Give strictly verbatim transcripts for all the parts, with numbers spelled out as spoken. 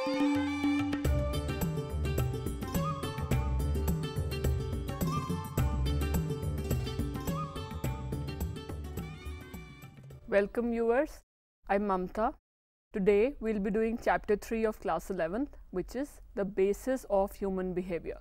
Welcome viewers, I'm Mamta. Today we'll be doing chapter three of class eleventh, which is the basis of human behavior.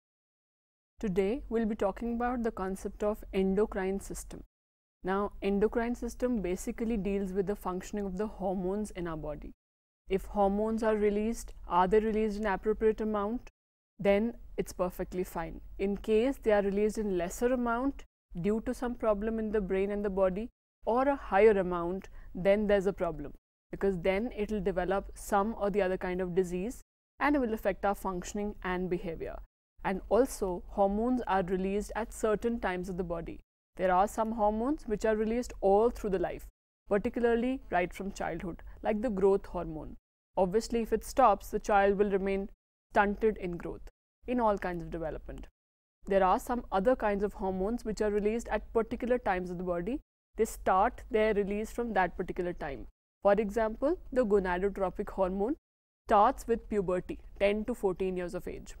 Today we'll be talking about the concept of endocrine system. Now endocrine system basically deals with the functioning of the hormones in our body. If hormones are released, are they released in appropriate amount? Then it's perfectly fine. In case they are released in lesser amount due to some problem in the brain and the body, or a higher amount, then there's a problem, because then it will develop some or the other kind of disease and it will affect our functioning and behavior. And also hormones are released at certain times of the body. There are some hormones which are released all through the life, particularly right from childhood, like the growth hormone. Obviously if it stops, the child will remain stunted in growth in all kinds of development. There are some other kinds of hormones which are released at particular times of the body. They start their release from that particular time. For example, the gonadotropic hormone starts with puberty, ten to fourteen years of age.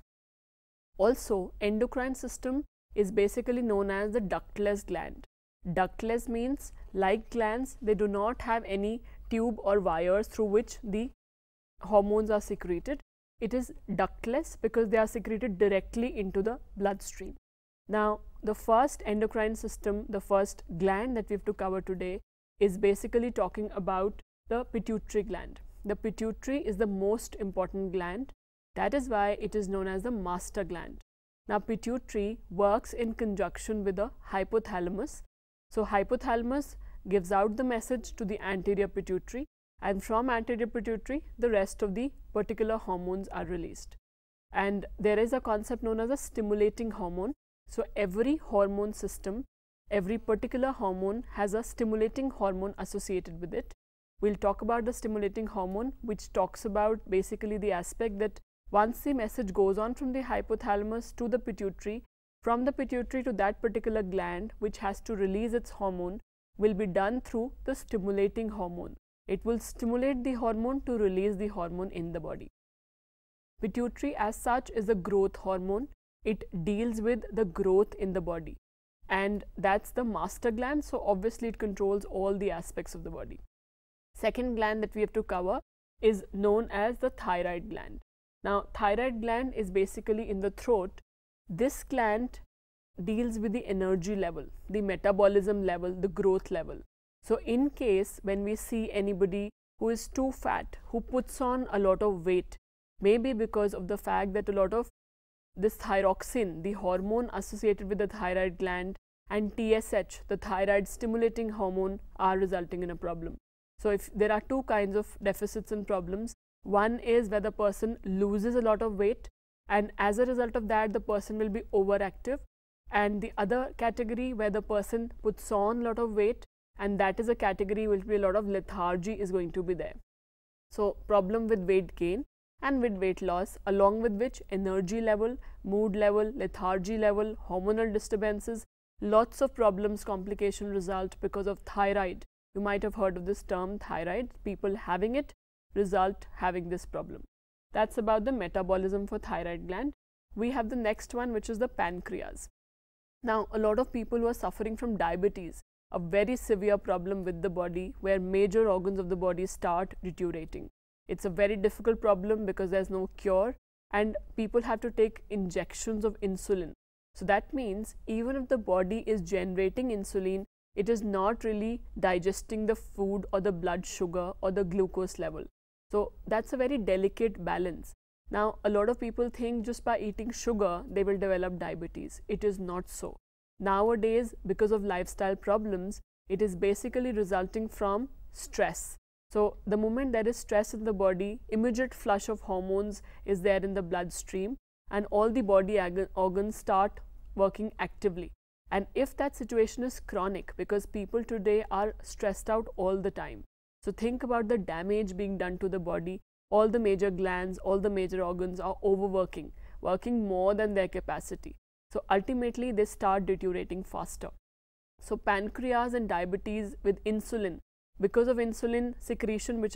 Also, endocrine system is basically known as the ductless gland. Ductless means, like glands, they do not have any tube or wires through which the hormones are secreted. It is ductless because they are secreted directly into the bloodstream. Now, the first endocrine system, the first gland that we have to cover today is basically talking about the pituitary gland. The pituitary is the most important gland. That is why it is known as the master gland. Now, pituitary works in conjunction with the hypothalamus. So, hypothalamus gives out the message to the anterior pituitary, and from anterior pituitary, the rest of the particular hormones are released. And there is a concept known as a stimulating hormone. So, every hormone system, every particular hormone has a stimulating hormone associated with it. We'll talk about the stimulating hormone, which talks about basically the aspect that once the message goes on from the hypothalamus to the pituitary, from the pituitary to that particular gland which has to release its hormone, will be done through the stimulating hormone. It will stimulate the hormone to release the hormone in the body. Pituitary as such is a growth hormone. It deals with the growth in the body, and that's the master gland, so obviously it controls all the aspects of the body. Second gland that we have to cover is known as the thyroid gland. Now, thyroid gland is basically in the throat. This gland deals with the energy level, the metabolism level, the growth level. So, in case when we see anybody who is too fat, who puts on a lot of weight, maybe because of the fact that a lot of this thyroxine, the hormone associated with the thyroid gland, and T S H, the thyroid stimulating hormone, are resulting in a problem. So, if there are two kinds of deficits and problems, one is where the person loses a lot of weight, and as a result of that the person will be overactive, and the other category where the person puts on a lot of weight, and that is a category which will be a lot of lethargy is going to be there. So, problem with weight gain and with weight loss, along with which energy level, mood level, lethargy level, hormonal disturbances, lots of problems, complication result because of thyroid. You might have heard of this term thyroid. People having it result having this problem. That's about the metabolism for thyroid gland. We have the next one, which is the pancreas. Now, a lot of people who are suffering from diabetes, a very severe problem with the body where major organs of the body start deteriorating. It's a very difficult problem because there's no cure, and people have to take injections of insulin. So that means even if the body is generating insulin, it is not really digesting the food or the blood sugar or the glucose level. So that's a very delicate balance. Now, a lot of people think just by eating sugar, they will develop diabetes. It is not so. Nowadays, because of lifestyle problems, it is basically resulting from stress. So, the moment there is stress in the body, immediate flush of hormones is there in the bloodstream, and all the body organs start working actively. And if that situation is chronic, because people today are stressed out all the time, so think about the damage being done to the body. All the major glands, all the major organs are overworking, working more than their capacity. So ultimately they start deteriorating faster. So pancreas and diabetes with insulin, because of insulin secretion which is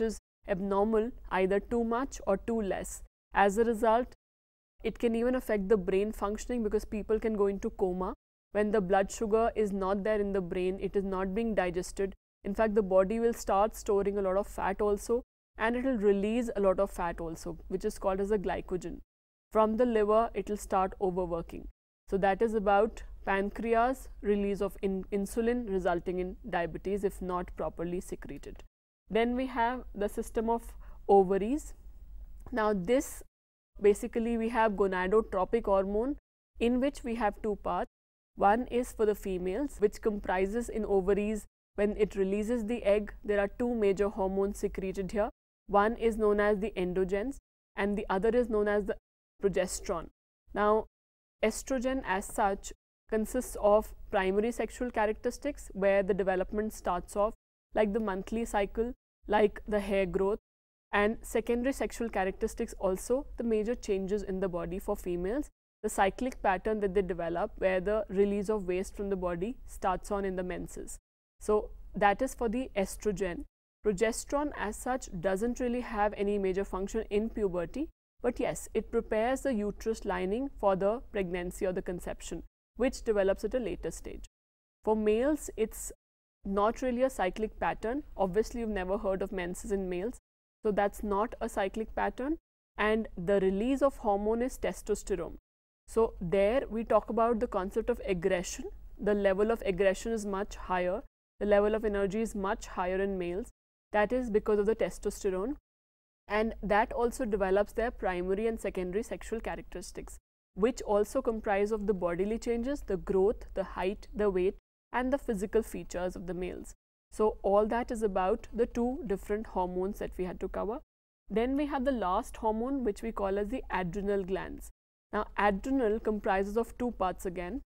abnormal, either too much or too less. As a result, it can even affect the brain functioning because people can go into coma. When the blood sugar is not there in the brain, it is not being digested. In fact, the body will start storing a lot of fat also, and it will release a lot of fat also, which is called as a glycogen. From the liver, it will start overworking. So that is about pancreas, release of in insulin resulting in diabetes if not properly secreted. Then we have the system of ovaries. Now this basically we have gonadotropic hormone, in which we have two parts. One is for the females, which comprises in ovaries. When it releases the egg, there are two major hormones secreted here. One is known as the androgens and the other is known as the progesterone. Now estrogen as such consists of primary sexual characteristics where the development starts off like the monthly cycle, like the hair growth, and secondary sexual characteristics also the major changes in the body for females, the cyclic pattern that they develop where the release of waste from the body starts on in the menses. So that is for the estrogen. Progesterone as such doesn't really have any major function in puberty, but yes, it prepares the uterus lining for the pregnancy or the conception, which develops at a later stage. For males, it's not really a cyclic pattern. Obviously, you've never heard of menses in males, so that's not a cyclic pattern. And the release of hormone is testosterone. So there we talk about the concept of aggression. The level of aggression is much higher. The level of energy is much higher in males. That is because of the testosterone. And that also develops their primary and secondary sexual characteristics, which also comprise of the bodily changes, the growth, the height, the weight, and the physical features of the males. So all that is about the two different hormones that we had to cover. Then we have the last hormone, which we call as the adrenal glands. Now adrenal comprises of two parts again.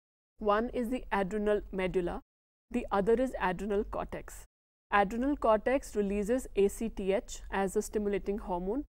One is the adrenal medulla, the other is adrenal cortex. Adrenal cortex releases A C T H as a stimulating hormone,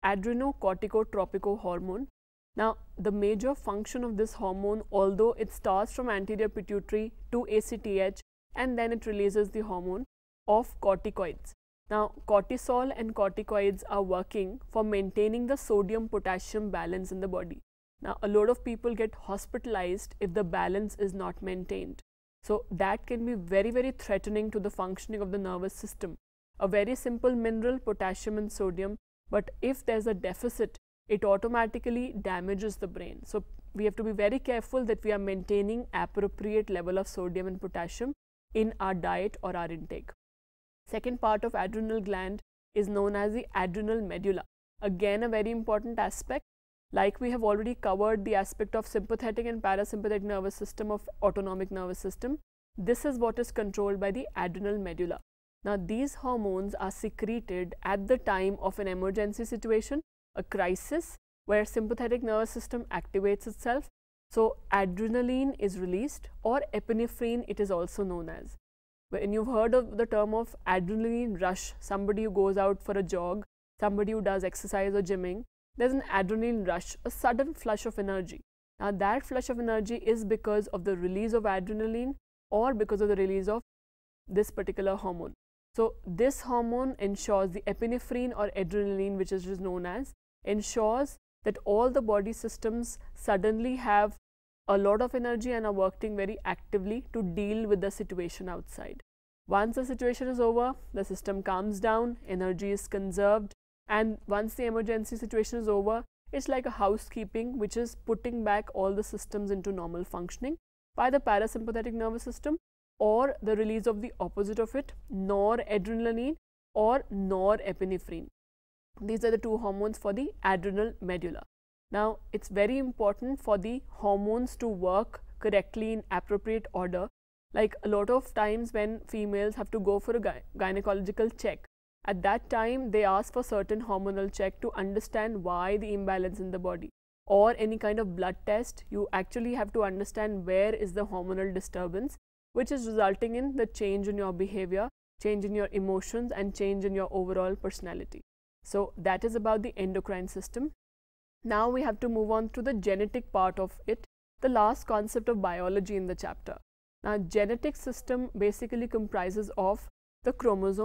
adrenocorticotropic hormone. Now the major function of this hormone, although it starts from anterior pituitary to A C T H and then it releases the hormone of corticoids. Now cortisol and corticoids are working for maintaining the sodium potassium balance in the body. Now a lot of people get hospitalized if the balance is not maintained. So that can be very very threatening to the functioning of the nervous system. A very simple mineral, potassium and sodium, but if there's a deficit, it automatically damages the brain. So we have to be very careful that we are maintaining appropriate level of sodium and potassium in our diet or our intake. Second part of adrenal gland is known as the adrenal medulla. Again, a very important aspect. Like we have already covered the aspect of sympathetic and parasympathetic nervous system of autonomic nervous system, this is what is controlled by the adrenal medulla. Now these hormones are secreted at the time of an emergency situation, a crisis where sympathetic nervous system activates itself. So adrenaline is released, or epinephrine it is also known as. When you've heard of the term of adrenaline rush, somebody who goes out for a jog, somebody who does exercise or gymming, there's an adrenaline rush, a sudden flush of energy. Now that flush of energy is because of the release of adrenaline or because of the release of this particular hormone. So this hormone ensures, the epinephrine or adrenaline, which is known as, ensures that all the body systems suddenly have a lot of energy and are working very actively to deal with the situation outside. Once the situation is over, the system calms down, energy is conserved, and once the emergency situation is over, it's like a housekeeping which is putting back all the systems into normal functioning by the parasympathetic nervous system, or the release of the opposite of it, noradrenaline or norepinephrine. These are the two hormones for the adrenal medulla. Now it's very important for the hormones to work correctly in appropriate order. Like a lot of times when females have to go for a gy gynecological check, at that time they ask for certain hormonal check to understand why the imbalance in the body, or any kind of blood test. You actually have to understand where is the hormonal disturbance which is resulting in the change in your behavior, change in your emotions and change in your overall personality. So that is about the endocrine system. Now we have to move on to the genetic part of it, the last concept of biology in the chapter. Now genetic system basically comprises of the chromosomes,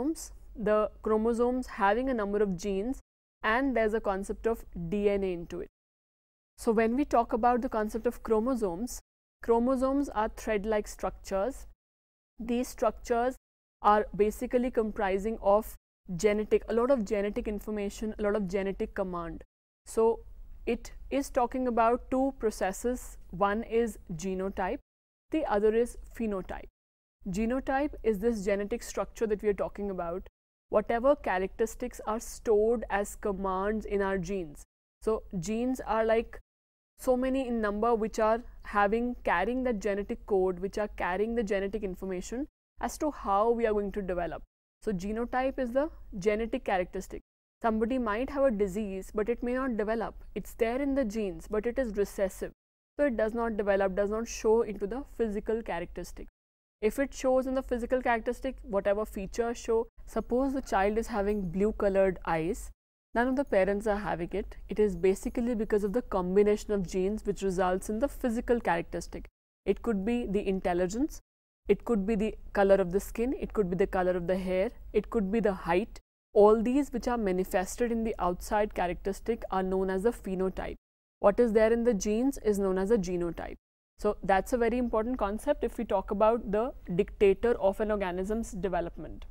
the chromosomes having a number of genes, and there's a concept of D N A into it. So when we talk about the concept of chromosomes, chromosomes are thread-like structures. These structures are basically comprising of genetic, a lot of genetic information, a lot of genetic command. So it is talking about two processes. One is genotype, the other is phenotype. Genotype is this genetic structure that we are talking about. Whatever characteristics are stored as commands in our genes. So genes are like so many in number which are having, carrying that genetic code, which are carrying the genetic information as to how we are going to develop. So genotype is the genetic characteristic. Somebody might have a disease, but it may not develop. It's there in the genes, but it is recessive. So it does not develop, does not show into the physical characteristic. If it shows in the physical characteristic, whatever features show, suppose the child is having blue colored eyes, none of the parents are having it. It is basically because of the combination of genes which results in the physical characteristic. It could be the intelligence, it could be the color of the skin, it could be the color of the hair, it could be the height. All these which are manifested in the outside characteristic are known as a phenotype. What is there in the genes is known as a genotype. So that's a very important concept if we talk about the dictator of an organism's development.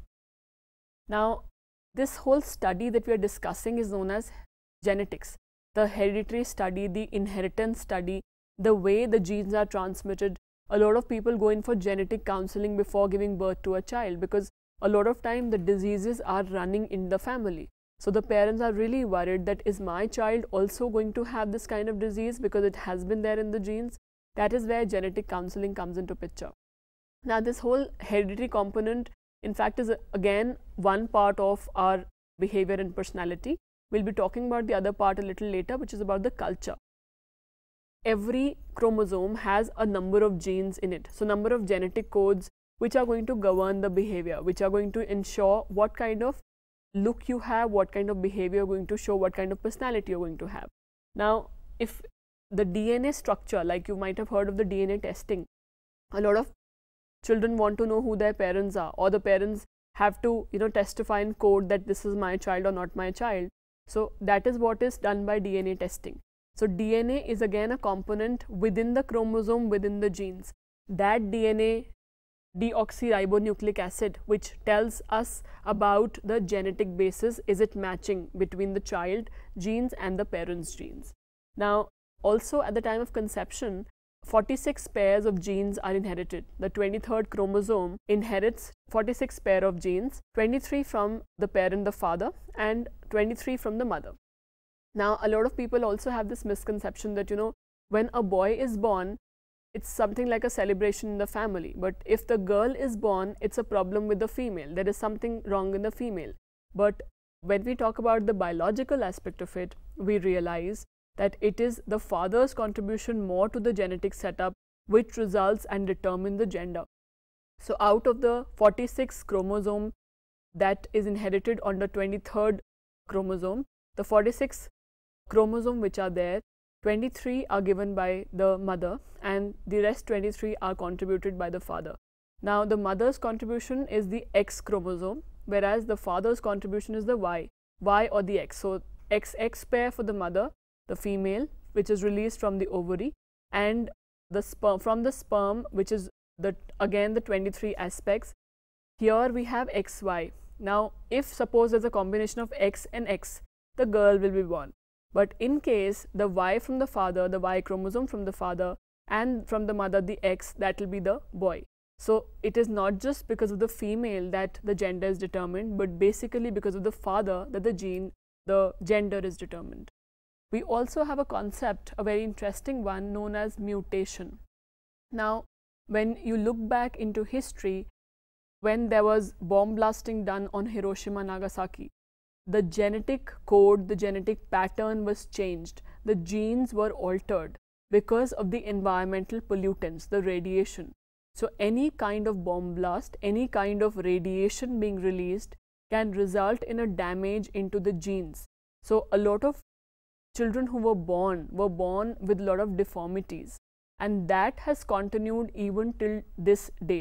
Now, this whole study that we are discussing is known as genetics. The hereditary study, the inheritance study, the way the genes are transmitted. A lot of people go in for genetic counseling before giving birth to a child, because a lot of time the diseases are running in the family. So the parents are really worried that is my child also going to have this kind of disease because it has been there in the genes. That is where genetic counseling comes into picture. Now this whole hereditary component in fact is a, again one part of our behavior and personality. We'll be talking about the other part a little later, which is about the culture. Every chromosome has a number of genes in it. So number of genetic codes which are going to govern the behavior, which are going to ensure what kind of look you have, what kind of behavior you're going to show, what kind of personality you're going to have. Now, if the D N A structure, like you might have heard of the D N A testing, a lot of children want to know who their parents are, or the parents have to, you know, testify in court that this is my child or not my child. So that is what is done by D N A testing. So D N A is again a component within the chromosome, within the genes. That D N A, deoxyribonucleic acid, which tells us about the genetic basis, is it matching between the child genes and the parents' genes. Now, also at the time of conception, forty-six pairs of genes are inherited. The twenty-third chromosome inherits forty-six pair of genes, twenty-three from the parent, the father, and twenty-three from the mother. Now, a lot of people also have this misconception that, you know, when a boy is born, it's something like a celebration in the family. But if the girl is born, it's a problem with the female. There is something wrong in the female. But when we talk about the biological aspect of it, we realize that it is the father's contribution more to the genetic setup which results and determine the gender. So out of the forty-six chromosome that is inherited on the twenty-third chromosome, the forty-six chromosome which are there, twenty-three are given by the mother and the rest twenty-three are contributed by the father. Now the mother's contribution is the X chromosome, whereas the father's contribution is the Y, Y or the X. So X X pair for the mother, the female, which is released from the ovary, and the sperm, from the sperm, which is the again the twenty-three aspects. Here we have X Y. Now if suppose there's a combination of X and X, the girl will be born. But in case the Y from the father, the Y chromosome from the father, and from the mother the X, that will be the boy. So it is not just because of the female that the gender is determined, but basically because of the father that the gene, the gender is determined. We also have a concept, a very interesting one, known as mutation. Now, when you look back into history, when there was bomb blasting done on Hiroshima, Nagasaki, the genetic code, the genetic pattern was changed. The genes were altered because of the environmental pollutants, the radiation. So any kind of bomb blast, any kind of radiation being released can result in a damage into the genes. So a lot of children who were born were born with a lot of deformities, and that has continued even till this date.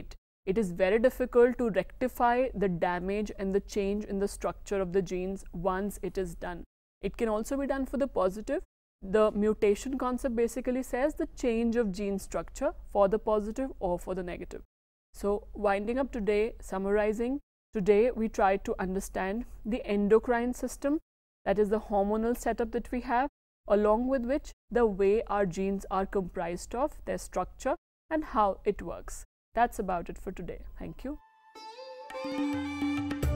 it is very difficult to rectify the damage and the change in the structure of the genes once it is done. It can also be done for the positive. The mutation concept basically says the change of gene structure for the positive or for the negative. So winding up today, summarizing, today we tried to understand the endocrine system, that is the hormonal setup that we have, along with which the way our genes are comprised of, their structure and how it works. That's about it for today. Thank you.